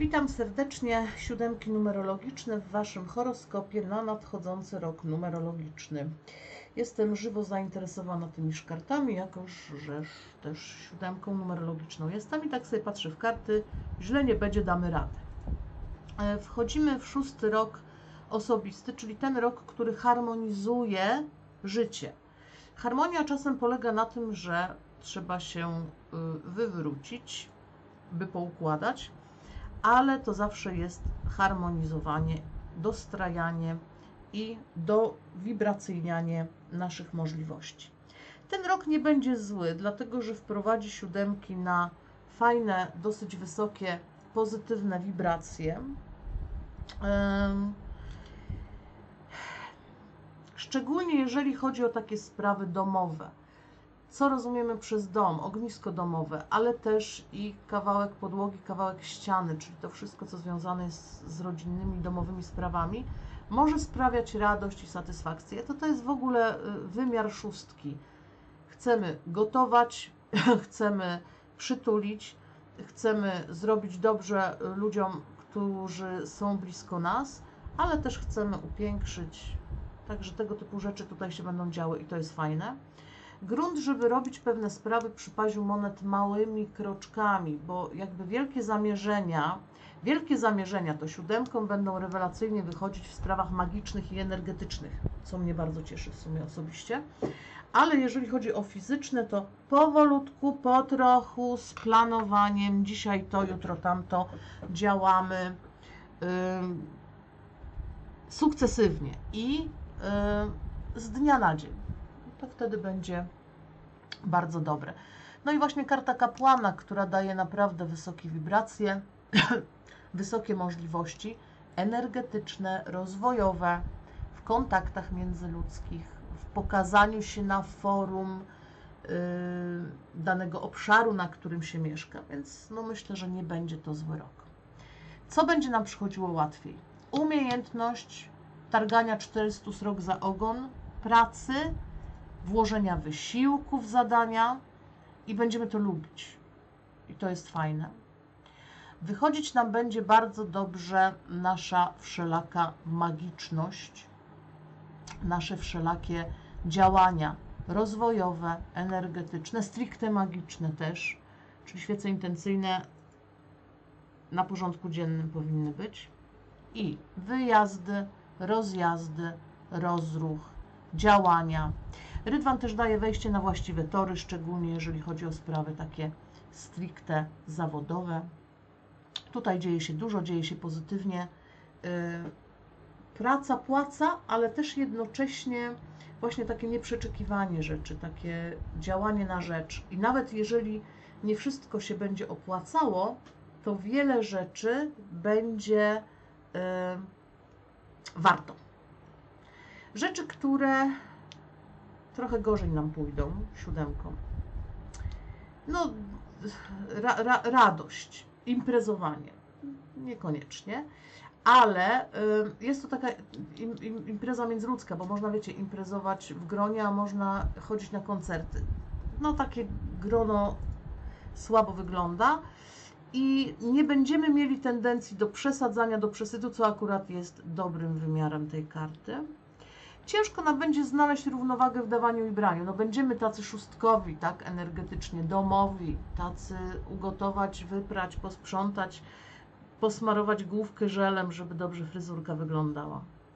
Witam serdecznie, siódemki numerologiczne w Waszym horoskopie na nadchodzący rok numerologiczny. Jestem żywo zainteresowana tymi kartami, jakoż że też siódemką numerologiczną jestem i tak sobie patrzę w karty, źle nie będzie, damy radę. Wchodzimy w 6. rok osobisty, czyli ten rok, który harmonizuje życie. Harmonia czasem polega na tym, że trzeba się wywrócić, by poukładać, ale to zawsze jest harmonizowanie, dostrajanie i dowibracyjnianie naszych możliwości. Ten rok nie będzie zły, dlatego że wprowadzi siódemki na fajne, dosyć wysokie, pozytywne wibracje. Szczególnie jeżeli chodzi o takie sprawy domowe. Co rozumiemy przez dom? Ognisko domowe, ale też i kawałek podłogi, kawałek ściany, czyli to wszystko, co związane jest z rodzinnymi, domowymi sprawami, może sprawiać radość i satysfakcję. To jest w ogóle wymiar 6. Chcemy gotować, chcemy przytulić, chcemy zrobić dobrze ludziom, którzy są blisko nas, ale też chcemy upiększyć. Także tego typu rzeczy tutaj się będą działy i to jest fajne. Grunt, żeby robić pewne sprawy przy paziu monet małymi kroczkami, bo jakby wielkie zamierzenia to siódemką będą rewelacyjnie wychodzić w sprawach magicznych i energetycznych, co mnie bardzo cieszy w sumie osobiście. Ale jeżeli chodzi o fizyczne, to powolutku, po trochu, z planowaniem, dzisiaj to, jutro tamto, działamy sukcesywnie i z dnia na dzień. To wtedy będzie bardzo dobre. No i właśnie karta kapłana, która daje naprawdę wysokie wibracje, wysokie możliwości energetyczne, rozwojowe, w kontaktach międzyludzkich, w pokazaniu się na forum danego obszaru, na którym się mieszka. Więc no myślę, że nie będzie to zły rok. Co będzie nam przychodziło łatwiej? Umiejętność targania 400 srok za ogon, pracy, włożenia wysiłku w zadania i będziemy to lubić. I to jest fajne. Wychodzić nam będzie bardzo dobrze nasza wszelaka magiczność, nasze wszelakie działania rozwojowe, energetyczne, stricte magiczne też, czyli świece intencyjne na porządku dziennym powinny być. I wyjazdy, rozjazdy, rozruch, działania. Rydwan też daje wejście na właściwe tory, szczególnie jeżeli chodzi o sprawy takie stricte zawodowe. Tutaj dzieje się dużo, dzieje się pozytywnie. Praca płaca, ale też jednocześnie właśnie takie nieprzeczekiwanie rzeczy, takie działanie na rzecz. I nawet jeżeli nie wszystko się będzie opłacało, to wiele rzeczy będzie warto. Rzeczy, które trochę gorzej nam pójdą, siódemką. No, radość, imprezowanie, niekoniecznie, ale jest to taka impreza międzyludzka, bo można, wiecie, imprezować w gronie, a można chodzić na koncerty. No, takie grono słabo wygląda i nie będziemy mieli tendencji do przesadzania, do przesytu, co akurat jest dobrym wymiarem tej karty. Ciężko nam będzie znaleźć równowagę w dawaniu i braniu. No będziemy tacy szóstkowi, tak, energetycznie, domowi, tacy ugotować, wyprać, posprzątać, posmarować główkę żelem, żeby dobrze fryzurka wyglądała.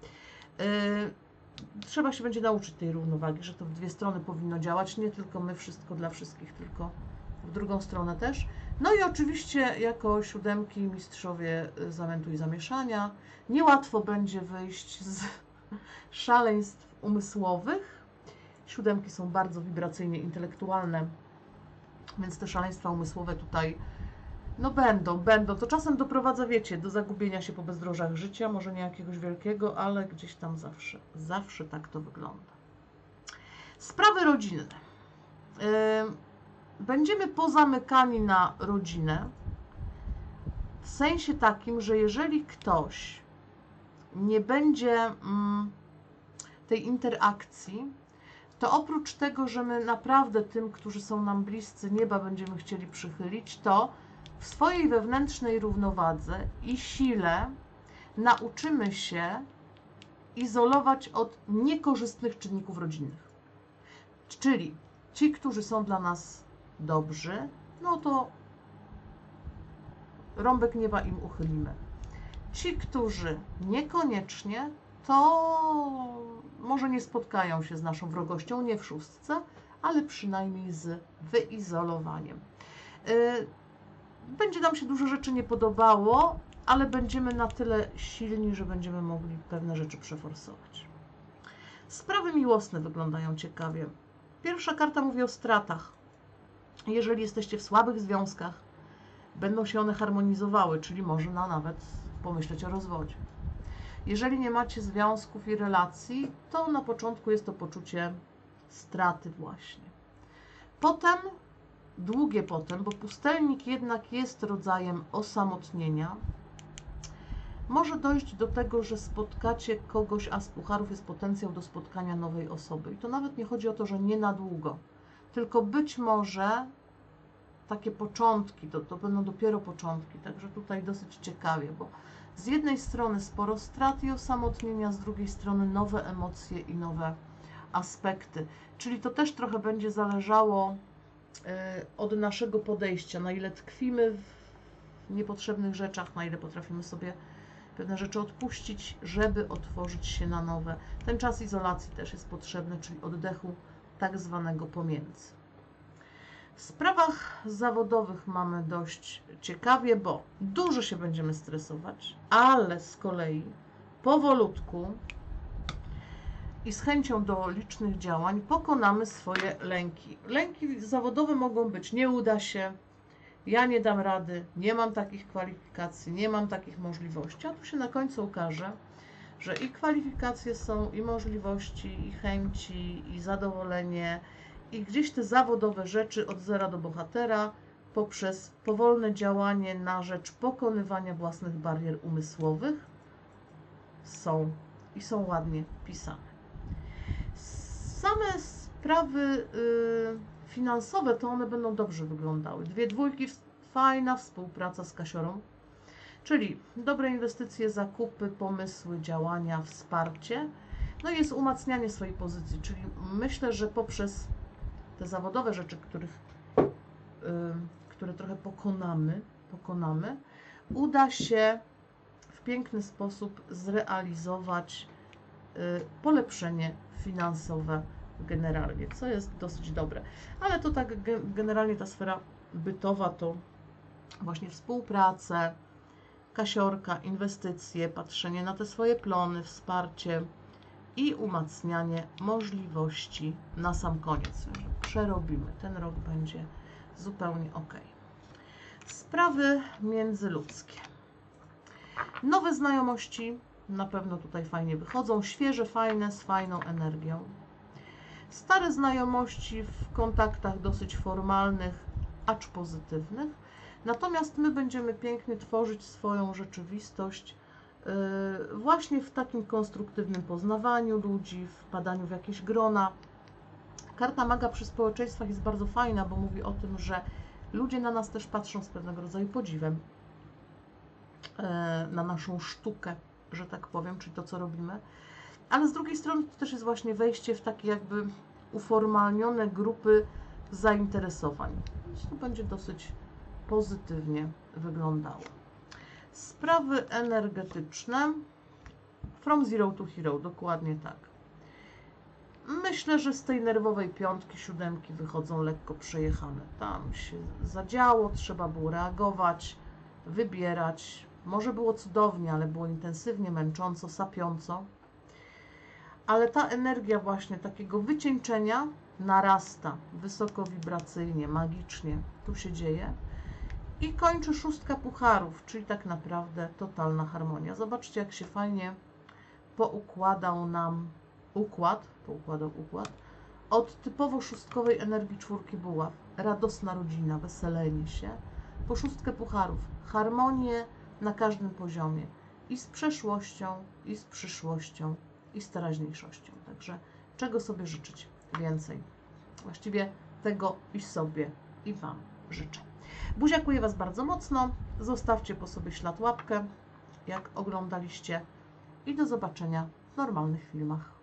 Trzeba się będzie nauczyć tej równowagi, że to w dwie strony powinno działać, nie tylko my, wszystko dla wszystkich, tylko w drugą stronę też. No i oczywiście jako siódemki mistrzowie zamętu i zamieszania. Niełatwo będzie wyjść z szaleństw umysłowych. Siódemki są bardzo wibracyjnie intelektualne, więc te szaleństwa umysłowe tutaj no będą. To czasem doprowadza, wiecie, do zagubienia się po bezdrożach życia, może nie jakiegoś wielkiego, ale gdzieś tam zawsze tak to wygląda. Sprawy rodzinne. Będziemy pozamykani na rodzinę, w sensie takim, że jeżeli ktoś nie będzie tej interakcji, to oprócz tego, że my naprawdę tym, którzy są nam bliscy, nieba będziemy chcieli przychylić, to w swojej wewnętrznej równowadze i sile nauczymy się izolować od niekorzystnych czynników rodzinnych. Czyli ci, którzy są dla nas dobrzy, no to rąbek nieba im uchylimy. Ci, którzy niekoniecznie, to może nie spotkają się z naszą wrogością, nie w szóstce, ale przynajmniej z wyizolowaniem. Będzie nam się dużo rzeczy nie podobało, ale będziemy na tyle silni, że będziemy mogli pewne rzeczy przeforsować. Sprawy miłosne wyglądają ciekawie. Pierwsza karta mówi o stratach. Jeżeli jesteście w słabych związkach, będą się one harmonizowały, czyli można nawet pomyśleć o rozwodzie. Jeżeli nie macie związków i relacji, to na początku jest to poczucie straty właśnie. Potem, długie potem, bo pustelnik jednak jest rodzajem osamotnienia, może dojść do tego, że spotkacie kogoś, a z pucharów jest potencjał do spotkania nowej osoby. I to nawet nie chodzi o to, że nie na długo, tylko być może takie początki, to będą dopiero początki, także tutaj dosyć ciekawie, bo z jednej strony sporo strat i osamotnienia, z drugiej strony nowe emocje i nowe aspekty. Czyli to też trochę będzie zależało od naszego podejścia, na ile tkwimy w niepotrzebnych rzeczach, na ile potrafimy sobie pewne rzeczy odpuścić, żeby otworzyć się na nowe. Ten czas izolacji też jest potrzebny, czyli oddechu tak zwanego pomiędzy. W sprawach zawodowych mamy dość ciekawie, bo dużo się będziemy stresować, ale z kolei powolutku i z chęcią do licznych działań pokonamy swoje lęki. Lęki zawodowe mogą być: nie uda się, ja nie dam rady, nie mam takich kwalifikacji, nie mam takich możliwości, a tu się na końcu okaże, że i kwalifikacje są, i możliwości, i chęci, i zadowolenie, i gdzieś te zawodowe rzeczy od zera do bohatera poprzez powolne działanie na rzecz pokonywania własnych barier umysłowych są i są ładnie pisane. Same sprawy finansowe to one będą dobrze wyglądały. 2 dwójki, fajna współpraca z kasiorą, czyli dobre inwestycje, zakupy, pomysły, działania, wsparcie. No i jest umacnianie swojej pozycji, czyli myślę, że poprzez te zawodowe rzeczy, które trochę pokonamy, uda się w piękny sposób zrealizować polepszenie finansowe generalnie, co jest dosyć dobre. Ale to tak generalnie ta sfera bytowa to właśnie współpracę, kasiorka, inwestycje, patrzenie na te swoje plony, wsparcie i umacnianie możliwości na sam koniec. Przerobimy. Ten rok będzie zupełnie ok. Sprawy międzyludzkie. Nowe znajomości na pewno tutaj fajnie wychodzą. Świeże, fajne, z fajną energią. Stare znajomości w kontaktach dosyć formalnych, acz pozytywnych. Natomiast my będziemy pięknie tworzyć swoją rzeczywistość właśnie w takim konstruktywnym poznawaniu ludzi, wpadaniu w jakieś grona. Karta maga przy społeczeństwach jest bardzo fajna, bo mówi o tym, że ludzie na nas też patrzą z pewnego rodzaju podziwem, na naszą sztukę, że tak powiem, czyli to, co robimy. Ale z drugiej strony to też jest właśnie wejście w takie jakby uformalnione grupy zainteresowań. Więc to będzie dosyć pozytywnie wyglądało. Sprawy energetyczne. From zero to hero, dokładnie tak. Myślę, że z tej nerwowej piątki, siódemki wychodzą lekko przejechane. Tam się zadziało, trzeba było reagować, wybierać. Może było cudownie, ale było intensywnie, męcząco, sapiąco. Ale ta energia właśnie takiego wycieńczenia narasta wysokowibracyjnie, magicznie. Tu się dzieje. I kończy 6 pucharów, czyli tak naprawdę totalna harmonia. Zobaczcie, jak się fajnie poukładał nam układ od typowo szóstkowej energii 4 buław. Radosna rodzina, weselenie się. Po 6 pucharów. Harmonię na każdym poziomie. I z przeszłością, i z przyszłością, i z teraźniejszością. Także czego sobie życzyć więcej? Właściwie tego i sobie, i Wam. życzę. Buziakuję Was bardzo mocno. Zostawcie po sobie ślad łapkę, jak oglądaliście. I do zobaczenia w normalnych filmach.